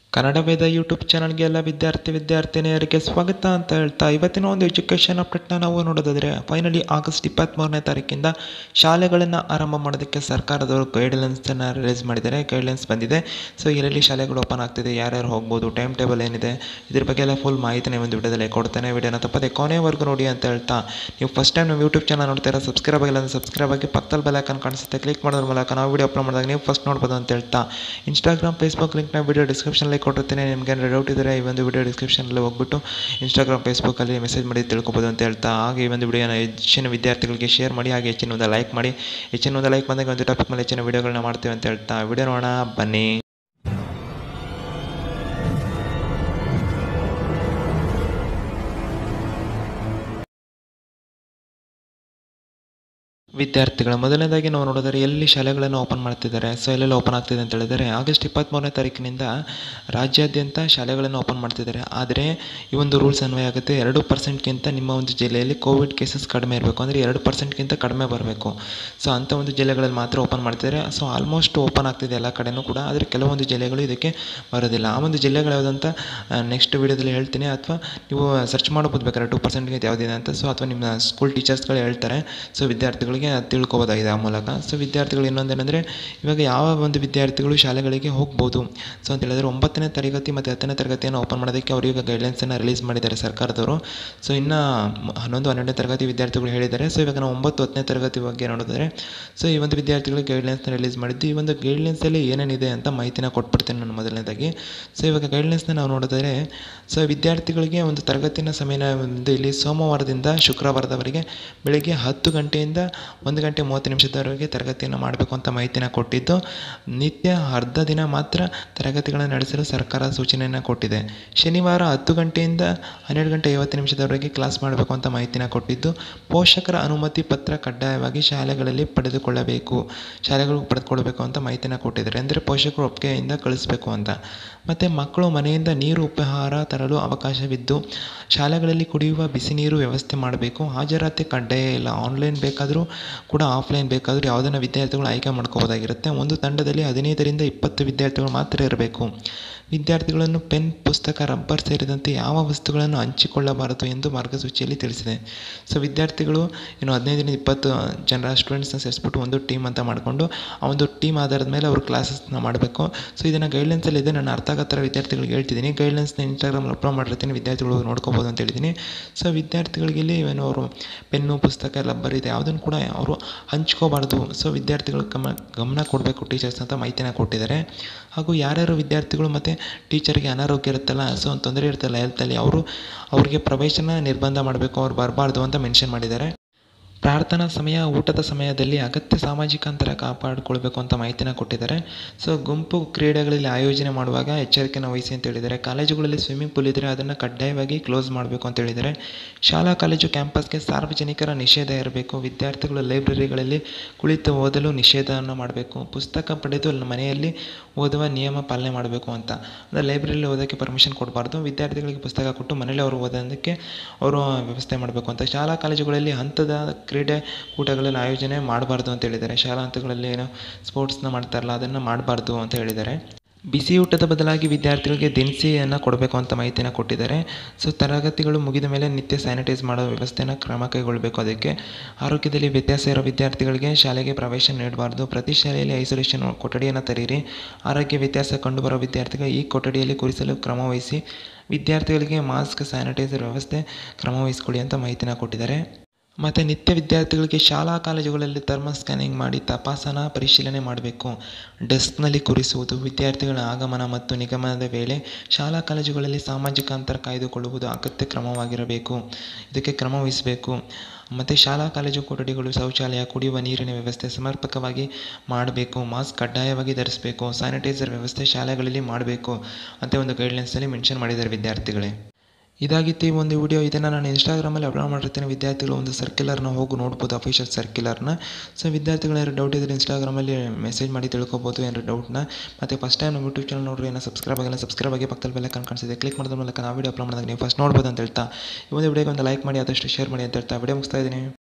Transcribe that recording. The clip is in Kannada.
ಕನ್ನಡ ವೇದ ಯೂಟ್ಯೂಬ್ ಚಾನಲ್ಗೆ ಎಲ್ಲ ವಿದ್ಯಾರ್ಥಿನಿಯರಿಗೆ ಸ್ವಾಗತ ಅಂತ ಹೇಳ್ತಾ ಇವತ್ತಿನ ಒಂದು ಎಜುಕೇಷನ್ ಅಪ್ಡೇಟ್ನ ನಾವು ನೋಡೋದಾದರೆ ಫೈನಲಿ ಆಗಸ್ಟ್ 23ನೇ ತಾರೀಕಿಂದ ಶಾಲೆಗಳನ್ನು ಆರಂಭ ಮಾಡೋದಕ್ಕೆ ಸರ್ಕಾರದವರು ಗೈಡ್ಲೈನ್ಸನ್ನು ರಿಲೀಸ್ ಮಾಡಿದ್ದಾರೆ. ಗೈಡ್ಲೈನ್ಸ್ ಬಂದಿದೆ. ಸೊ ಎಲ್ಲೆಲ್ಲಿ ಶಾಲೆಗಳು ಓಪನ್ ಆಗ್ತಿದೆ, ಯಾರ್ಯಾರು ಹೋಗ್ಬೋದು, ಟೈಮ್ ಟೇಬಲ್ ಏನಿದೆ, ಇದ್ರ ಬಗ್ಗೆ ಎಲ್ಲ ಫುಲ್ ಮಾಹಿತಿನ ಒಂದು ವಿಡಿಯೋದಲ್ಲಿ ಕೊಡ್ತೇನೆ. ವಿಡಿಯೋನ ತಪ್ಪದೆ ಕೊನೆವರೆಗೂ ನೋಡಿ ಅಂತ ಹೇಳ್ತಾ, ನೀವು ಫಸ್ಟ್ ಟೈಮ್ ನಮ್ಮ ಯೂಟ್ಯೂಬ್ ಚಾನಲ್ ನೋಡ್ತೀರಾ, ಸಬ್ಸ್ಕ್ರೈಬ್ ಆಗಿಲ್ಲ ಅಂದರೆ ಸಬ್ಸ್ಕ್ರೈಬ್ ಆಗಿ ಪಕ್ಕದಲ್ಲಿ ಬೆಲ್ ಐಕಾನ್ ಕಾಣಿಸುತ್ತೆ, ಕ್ಲಿಕ್ ಮಾಡೋದ್ರ ಮೂಲಕ ನಾವು ವಿಡಿಯೋ ಅಪ್ಲೋಡ್ ಮಾಡಿದಾಗ ನೀವು ಫಸ್ಟ್ ನೋಡ್ಬೋದು ಅಂತ ಹೇಳ್ತಾ, ಇನ್ಸ್ಟಾಗ್ರಾಮ್ ಫೇಸ್ಬುಕ್ ಲಿಂಕ್ನ ವಿಡಿಯೋ ಡಿಸ್ಕ್ರಿಪ್ಷನಲ್ಲಿ ಕೊಟ್ಟಿರ್ತೀನಿ. ನಿಮಗೆ ಏನಾದ್ರು ಡೌಟ್ ಇದ್ದರೆ ಈ ಒಂದು ವಿಡಿಯೋ ಡಿಸ್ಕ್ರಿಪ್ಷನಲ್ಲಿ ಹೋಗ್ಬಿಟ್ಟು ಇನ್ಸ್ಟಾಗ್ರಾಮ್ ಫೇಸ್ಬುಕ್ಕಲ್ಲಿ ಮೆಸೇಜ್ ಮಾಡಿ ತಿಳ್ಕೊಬೋದು ಅಂತ ಹೇಳ್ತಾ, ಹಾಗೆ ಈ ಒಂದು ವಿಡಿಯೋನ ಹೆಚ್ಚಿನ ವಿದ್ಯಾರ್ಥಿಗಳಿಗೆ ಶೇರ್ ಮಾಡಿ, ಹಾಗೆ ಹೆಚ್ಚಿನ ಒಂದು ಲೈಕ್ ಮಾಡಿ. ಹೆಚ್ಚಿನ ಒಂದು ಲೈಕ್ ಬಂದಾಗ ಒಂದು ಟಾಪಿಕ್ ಮೇಲೆ ಹೆಚ್ಚಿನ ವಿಡಿಯೋಗಳನ್ನ ಮಾಡ್ತೀವಿ ಅಂತ ಹೇಳ್ತಾ ವಿಡಿಯೋ ನೋಡೋಣ ಬನ್ನಿ. ವಿದ್ಯಾರ್ಥಿಗಳ ಮೊದಲನೇದಾಗಿ ನಾವು ನೋಡಿದರೆ ಎಲ್ಲಿ ಶಾಲೆಗಳನ್ನು ಓಪನ್ ಮಾಡ್ತಿದ್ದಾರೆ, ಸೊ ಎಲ್ಲೆಲ್ಲ ಓಪನ್ ಆಗ್ತಿದೆ ಅಂತ ಹೇಳಿದರೆ ಆಗಸ್ಟ್ 23ನೇ ತಾರೀಕಿನಿಂದ ರಾಜ್ಯಾದ್ಯಂತ ಶಾಲೆಗಳನ್ನು ಓಪನ್ ಮಾಡ್ತಿದ್ದಾರೆ. ಆದರೆ ಈ ಒಂದು ರೂಲ್ಸ್ ಅನ್ವಯ ಆಗುತ್ತೆ. 2%ಗಿಂತ ನಿಮ್ಮ ಒಂದು ಜಿಲ್ಲೆಯಲ್ಲಿ ಕೋವಿಡ್ ಕೇಸಸ್ ಕಡಿಮೆ ಇರಬೇಕು, ಅಂದರೆ 2%ಗಿಂತ ಕಡಿಮೆ ಬರಬೇಕು. ಸೊ ಅಂಥ ಒಂದು ಜಿಲ್ಲೆಗಳಲ್ಲಿ ಮಾತ್ರ ಓಪನ್ ಮಾಡ್ತಿದ್ದಾರೆ. ಸೊ ಆಲ್ಮೋಸ್ಟ್ ಓಪನ್ ಆಗ್ತಿದೆ ಎಲ್ಲ ಕಡೆಯೂ ಕೂಡ, ಆದರೆ ಕೆಲವೊಂದು ಜಿಲ್ಲೆಗಳು ಇದಕ್ಕೆ ಬರೋದಿಲ್ಲ. ಆ ಒಂದು ಜಿಲ್ಲೆಗಳು ಯಾವುದಂತ ನೆಕ್ಸ್ಟ್ ವೀಡಿಯೋದಲ್ಲಿ ಹೇಳ್ತೀನಿ, ಅಥವಾ ನೀವು ಸರ್ಚ್ ಮಾಡ್ಬೋದು ಬೇಕಾದ್ರೆ 2%ಗೆ ಯಾವುದಿದೆ ಅಂತ. ಸೊ ಅಥವಾ ನಿಮ್ಮ ಸ್ಕೂಲ್ ಟೀಚರ್ಸ್ಗಳು ಹೇಳ್ತಾರೆ. ಸೊ ವಿದ್ಯಾರ್ಥಿಗಳಿಗೆ ತಿಳ್ಕೊಬೋದಾಗಿದೆ ಆ ಮೂಲಕ. ಸೊ ವಿದ್ಯಾರ್ಥಿಗಳು ಇನ್ನೊಂದೇನೆಂದರೆ, ಇವಾಗ ಯಾವ ಒಂದು ವಿದ್ಯಾರ್ಥಿಗಳು ಶಾಲೆಗಳಿಗೆ ಹೋಗ್ಬೋದು ಸೊ ಅಂತ ಹೇಳಿದರೆ 9ನೇ ತರಗತಿ ಮತ್ತು 10ನೇ ತರಗತಿಯನ್ನು ಓಪನ್ ಮಾಡೋದಕ್ಕೆ ಅವರು ಈಗ ಗೈಡ್ಲೈನ್ಸನ್ನು ರಿಲೀಸ್ ಮಾಡಿದ್ದಾರೆ ಸರ್ಕಾರದವರು. ಸೊ ಇನ್ನು 11, 12ನೇ ತರಗತಿ ವಿದ್ಯಾರ್ಥಿಗಳು ಹೇಳಿದ್ದಾರೆ. ಸೊ ಇವಾಗ ನಾವು 9, 10ನೇ ತರಗತಿ ಬಗ್ಗೆ ನೋಡಿದರೆ, ಸೊ ಈ ಒಂದು ವಿದ್ಯಾರ್ಥಿಗಳಿಗೆ ಗೈಡ್ಲೈನ್ಸ್ನ ರಿಲೀಸ್ ಮಾಡಿದ್ದು. ಈ ಒಂದು ಗೈಡ್ಲೈನ್ಸಲ್ಲಿ ಏನೇನಿದೆ ಅಂತ ಮಾಹಿತಿನ ಕೊಟ್ಬಿಡ್ತೀನಿ ನಾನು ಮೊದಲನೇದಾಗಿ. ಸೊ ಇವಾಗ ಗೈಡ್ಲೈನ್ಸ್ನ ನಾವು ನೋಡಿದರೆ, ಸೊ ವಿದ್ಯಾರ್ಥಿಗಳಿಗೆ ಒಂದು ತರಗತಿನ ಸಮಯನ ಒಂದು ಇಲ್ಲಿ ಸೋಮವಾರದಿಂದ ಶುಕ್ರವಾರದವರೆಗೆ ಬೆಳಗ್ಗೆ 10 ಗಂಟೆಯಿಂದ 1 ಗಂಟೆ 30 ನಿಮಿಷದವರೆಗೆ ತರಗತಿಯನ್ನು ಮಾಡಬೇಕು ಅಂತ ಮಾಹಿತಿನ ಕೊಟ್ಟಿದ್ದು, ನಿತ್ಯ ಅರ್ಧ ದಿನ ಮಾತ್ರ ತರಗತಿಗಳನ್ನು ನಡೆಸಲು ಸರ್ಕಾರ ಸೂಚನೆಯನ್ನು ಕೊಟ್ಟಿದೆ. ಶನಿವಾರ 10 ಗಂಟೆಯಿಂದ 12 ಗಂಟೆ 50 ನಿಮಿಷದವರೆಗೆ ಕ್ಲಾಸ್ ಮಾಡಬೇಕು ಅಂತ ಮಾಹಿತಿನ ಕೊಟ್ಟಿದ್ದು, ಪೋಷಕರ ಅನುಮತಿ ಪತ್ರ ಕಡ್ಡಾಯವಾಗಿ ಶಾಲೆಗಳು ಪಡೆದುಕೊಳ್ಳಬೇಕು ಅಂತ ಮಾಹಿತಿನ ಕೊಟ್ಟಿದ್ದಾರೆ. ಅಂದರೆ ಪೋಷಕರು ಒಪ್ಪಿಗೆಯಿಂದ ಕಳಿಸಬೇಕು ಅಂತ. ಮತ್ತು ಮಕ್ಕಳು ಮನೆಯಿಂದ ನೀರು ಉಪಹಾರ ತರಲು ಅವಕಾಶವಿದ್ದು, ಶಾಲೆಗಳಲ್ಲಿ ಕುಡಿಯುವ ಬಿಸಿ ನೀರು ವ್ಯವಸ್ಥೆ ಮಾಡಬೇಕು. ಹಾಜರಾತಿ ಕಡ್ಡಾಯ ಇಲ್ಲ. ಆನ್ಲೈನ್ ಬೇಕಾದರೂ ಕೂಡ ಆಫ್ಲೈನ್ ಬೇಕಾದರೂ ಯಾವುದನ್ನು ವಿದ್ಯಾರ್ಥಿಗಳು ಆಯ್ಕೆ ಮಾಡ್ಕೋಬೋದಾಗಿರುತ್ತೆ. ಒಂದು ತಂಡದಲ್ಲಿ 15ರಿಂದ 20 ವಿದ್ಯಾರ್ಥಿಗಳು ಮಾತ್ರ ಇರಬೇಕು. ವಿದ್ಯಾರ್ಥಿಗಳನ್ನು ಪೆನ್, ಪುಸ್ತಕ, ರಬ್ಬರ್ ಸೇರಿದಂತೆ ಯಾವ ವಸ್ತುಗಳನ್ನು ಹಂಚಿಕೊಳ್ಳಬಾರದು ಎಂದು ಮಾರ್ಗಸೂಚಿಯಲ್ಲಿ ತಿಳಿಸಿದೆ. ಸೊ ವಿದ್ಯಾರ್ಥಿಗಳು 15ರಿಂದ 20 ಜನ ಸ್ಟೂಡೆಂಟ್ಸ್ನ ಸೇರಿಸ್ಬಿಟ್ಟು ಒಂದು ಟೀಮ್ ಅಂತ ಮಾಡಿಕೊಂಡು ಆ ಒಂದು ಟೀಮ್ ಆಧಾರದ ಮೇಲೆ ಅವರು ಕ್ಲಾಸಸ್ನ ಮಾಡಬೇಕು. ಸೊ ಇದನ್ನು ಗೈಡ್ಲೈನ್ಸಲ್ಲಿ ಇದೆ, ನಾನು ಅರ್ಥ ಆಗೋ ಥರ ವಿದ್ಯಾರ್ಥಿಗಳಿಗೆ ಹೇಳ್ತಿದ್ದೀನಿ. ಗೈಡ್ಲೈನ್ಸ್ನ ಇನ್ಸ್ಟಾಗ್ರಾಮಲ್ಲಿ ಅಪ್ಲೋಡ್ ಮಾಡಿರ್ತೀನಿ, ವಿದ್ಯಾರ್ಥಿಗಳು ನೋಡ್ಕೋಬೋದು ಅಂತ ಹೇಳಿದ್ದೀನಿ. ಸೊ ವಿದ್ಯಾರ್ಥಿಗಳಿಗೆ ಇಲ್ಲಿ ಅವರು ಪೆನ್ನು, ಪುಸ್ತಕ, ರಬ್ಬರ್ ಇದೆ ಯಾವುದನ್ನು ಕೂಡ ಅವರು ಹಂಚ್ಕೋಬಾರ್ದು. ಸೊ ವಿದ್ಯಾರ್ಥಿಗಳು ಗಮನ ಕೊಡಬೇಕು ಟೀಚರ್ಸ್ ಅಂತ ಮಾಹಿತಿನ ಕೊಟ್ಟಿದ್ದಾರೆ. ಹಾಗೂ ಯಾರ್ಯಾರು ವಿದ್ಯಾರ್ಥಿಗಳು ಮತ್ತು ಟೀಚರ್ಗೆ ಅನಾರೋಗ್ಯ ಇರುತ್ತಲ್ಲ, ಸೊ ತೊಂದರೆ ಇರುತ್ತಲ್ಲ ಹೆಲ್ತಲ್ಲಿ, ಅವ್ರಿಗೆ ಪ್ರವೇಶನ ನಿರ್ಬಂಧ ಮಾಡಬೇಕು, ಅವ್ರು ಬರಬಾರ್ದು ಅಂತ ಮೆನ್ಷನ್ ಮಾಡಿದ್ದಾರೆ. ಪ್ರಾರ್ಥನಾ ಸಮಯ, ಊಟದ ಸಮಯದಲ್ಲಿ ಅಗತ್ಯ ಸಾಮಾಜಿಕ ಅಂತರ ಕಾಪಾಡಿಕೊಳ್ಬೇಕು ಅಂತ ಮಾಹಿತಿನ ಕೊಟ್ಟಿದ್ದಾರೆ. ಸೊ ಗುಂಪು ಕ್ರೀಡೆಗಳಲ್ಲಿ ಆಯೋಜನೆ ಮಾಡುವಾಗ ಎಚ್ಚರಿಕೆನ ವಹಿಸಿ ಅಂತ ಹೇಳಿದ್ದಾರೆ. ಕಾಲೇಜುಗಳಲ್ಲಿ ಸ್ವಿಮ್ಮಿಂಗ್ ಪೂಲ್ ಇದ್ದರೆ ಅದನ್ನು ಕಡ್ಡಾಯವಾಗಿ ಕ್ಲೋಸ್ ಮಾಡಬೇಕು ಅಂತ ಹೇಳಿದ್ದಾರೆ. ಶಾಲಾ ಕಾಲೇಜು ಕ್ಯಾಂಪಸ್ಗೆ ಸಾರ್ವಜನಿಕರ ನಿಷೇಧ ಇರಬೇಕು. ವಿದ್ಯಾರ್ಥಿಗಳು ಲೈಬ್ರರಿಗಳಲ್ಲಿ ಕುಳಿತು ಓದಲು ನಿಷೇಧವನ್ನು ಮಾಡಬೇಕು. ಪುಸ್ತಕ ಪಡೆದು ಮನೆಯಲ್ಲಿ ಓದುವ ನಿಯಮ ಪಾಲನೆ ಮಾಡಬೇಕು ಅಂತ. ಅಂದರೆ ಲೈಬ್ರರಿಯಲ್ಲಿ ಓದೋಕ್ಕೆ ಪರ್ಮಿಷನ್ ಕೊಡಬಾರ್ದು. ವಿದ್ಯಾರ್ಥಿಗಳಿಗೆ ಪುಸ್ತಕ ಕೊಟ್ಟು ಮನೇಲಿ ಅವರು ಓದೋದಕ್ಕೆ ಅವರು ವ್ಯವಸ್ಥೆ ಮಾಡಬೇಕು ಅಂತ. ಶಾಲಾ ಕಾಲೇಜುಗಳಲ್ಲಿ ಹಂತದ ಕ್ರೀಡಾಕೂಟಗಳನ್ನು ಆಯೋಜನೆ ಮಾಡಬಾರ್ದು ಅಂತ ಹೇಳಿದ್ದಾರೆ. ಶಾಲಾ ಹಂತಗಳಲ್ಲಿ ಏನೋ ಸ್ಪೋರ್ಟ್ಸ್ನ ಮಾಡ್ತಾರಲ್ಲ, ಅದನ್ನು ಮಾಡಬಾರ್ದು ಅಂತ ಹೇಳಿದ್ದಾರೆ. ಬಿಸಿ ಊಟದ ಬದಲಾಗಿ ವಿದ್ಯಾರ್ಥಿಗಳಿಗೆ ದಿನಸಿಯನ್ನು ಕೊಡಬೇಕು ಅಂತ ಮಾಹಿತಿನ ಕೊಟ್ಟಿದ್ದಾರೆ. ಸೊ ತರಗತಿಗಳು ಮುಗಿದ ಮೇಲೆ ನಿತ್ಯ ಸ್ಯಾನಿಟೈಸ್ ಮಾಡೋ ವ್ಯವಸ್ಥೆನ ಕ್ರಮ ಕೈಗೊಳ್ಳಬೇಕು. ಅದಕ್ಕೆ ಆರೋಗ್ಯದಲ್ಲಿ ವ್ಯತ್ಯಾಸ ಇರೋ ವಿದ್ಯಾರ್ಥಿಗಳಿಗೆ ಶಾಲೆಗೆ ಪ್ರವೇಶ ನೀಡಬಾರ್ದು. ಪ್ರತಿ ಶಾಲೆಯಲ್ಲಿ ಐಸೋಲೇಷನ್ ಕೊಠಡಿಯನ್ನು ತೆರೀರಿ. ಆರೋಗ್ಯ ವ್ಯತ್ಯಾಸ ಕಂಡುಬರೋ ವಿದ್ಯಾರ್ಥಿಗಳು ಈ ಕೊಠಡಿಯಲ್ಲಿ ಕೂರಿಸಲು ಕ್ರಮವಹಿಸಿ. ವಿದ್ಯಾರ್ಥಿಗಳಿಗೆ ಮಾಸ್ಕ್, ಸ್ಯಾನಿಟೈಸರ್ ವ್ಯವಸ್ಥೆ ಕ್ರಮವಹಿಸಿಕೊಳ್ಳಿ ಅಂತ ಮಾಹಿತಿನ ಕೊಟ್ಟಿದ್ದಾರೆ. ಮತ್ತು ನಿತ್ಯ ವಿದ್ಯಾರ್ಥಿಗಳಿಗೆ ಶಾಲಾ ಕಾಲೇಜುಗಳಲ್ಲಿ ಥರ್ಮಲ್ ಸ್ಕ್ಯಾನಿಂಗ್ ಮಾಡಿ ತಪಾಸಣಾ ಪರಿಶೀಲನೆ ಮಾಡಬೇಕು. ಡೆಸ್ಕ್ನಲ್ಲಿ ಕೂರಿಸುವುದು. ವಿದ್ಯಾರ್ಥಿಗಳ ಆಗಮನ ಮತ್ತು ನಿಗಮನದ ವೇಳೆ ಶಾಲಾ ಕಾಲೇಜುಗಳಲ್ಲಿ ಸಾಮಾಜಿಕ ಅಂತರ ಕಾಯ್ದುಕೊಳ್ಳುವುದು ಅಗತ್ಯ ಕ್ರಮವಾಗಿರಬೇಕು. ಇದಕ್ಕೆ ಕ್ರಮ ವಹಿಸಬೇಕು. ಮತ್ತು ಶಾಲಾ ಕಾಲೇಜು ಕೊಠಡಿಗಳು, ಶೌಚಾಲಯ, ಕುಡಿಯುವ ನೀರಿನ ವ್ಯವಸ್ಥೆ ಸಮರ್ಪಕವಾಗಿ ಮಾಡಬೇಕು. ಮಾಸ್ಕ್ ಕಡ್ಡಾಯವಾಗಿ ಧರಿಸಬೇಕು. ಸ್ಯಾನಿಟೈಸರ್ ವ್ಯವಸ್ಥೆ ಶಾಲೆಗಳಲ್ಲಿ ಮಾಡಬೇಕು ಅಂತ ಒಂದು ಗೈಡ್ಲೈನ್ಸಲ್ಲಿ ಮೆನ್ಷನ್ ಮಾಡಿದ್ದಾರೆ ವಿದ್ಯಾರ್ಥಿಗಳೇ. ಇದಾಗಿತ್ತು ಈ ಒಂದು ವಿಡಿಯೋ. ಇದನ್ನು ನಾನು ಇನ್ಸ್ಟಾಗ್ರಾಮಲ್ಲಿ ಅಪ್ಲೋಡ್ ಮಾಡಿರ್ತೀನಿ. ವಿದ್ಯಾರ್ಥಿಗಳು ಒಂದು ಸರ್ಕ್ಯುಲರ್ನ ಹೋಗಿ ನೋಡ್ಬೋದು, ಅಫಿಷಿಯಲ್ ಸರ್ಕ್ಯುಲರ್ನ. ಸೊ ವಿದ್ಯಾರ್ಥಿಗಳು ಏನಾದ್ರು ಡೌಟ್ ಇದ್ದರೆ ಇನ್ಸ್ಟಾಗ್ರಾಮಲ್ಲಿ ಮೆಸೇಜ್ ಮಾಡಿ ತಿಳ್ಕೊಬೋದು ಏನಾದ್ರು ಡೌಟ್ನ. ಮತ್ತು ಫಸ್ಟ್ ಟೈಮ್ ನಮ್ಮ ಯೂಟ್ಯೂಬ್ ಚಾನಲ್ ನೋಡ್ರಿ, ಏನೋ ಸಬ್ಸ್ಕ್ರೈಬ್ ಆಗಿ ಪಕ್ಕದಲ್ಲಿ ಬೆಲ್ ಐಕಾನ್ ಕಾಣಿಸಿದೆ, ಕ್ಲಿಕ್ ಮಾಡೋದ್ರ ಮೂಲಕ ನಾವು ವಿಡಿಯೋ ಅಪ್ಲೋಡ್ ಮಾಡಿದಾಗ ನೀವು ಫಸ್ಟ್ ನೋಡ್ಬೋದು ಅಂತ ಹೇಳ್ತಾ, ಈ ಒಂದು ವಿಡಿಯೋಗೆ ಒಂದು ಲೈಕ್ ಮಾಡಿ, ಆದಷ್ಟು ಶೇರ್ ಮಾಡಿ ಅಂತ ಹೇಳ್ತಾ ವಿಡಿಯೋ ಮುಗಿಸ್ತಾ ಇದ್ದೀನಿ.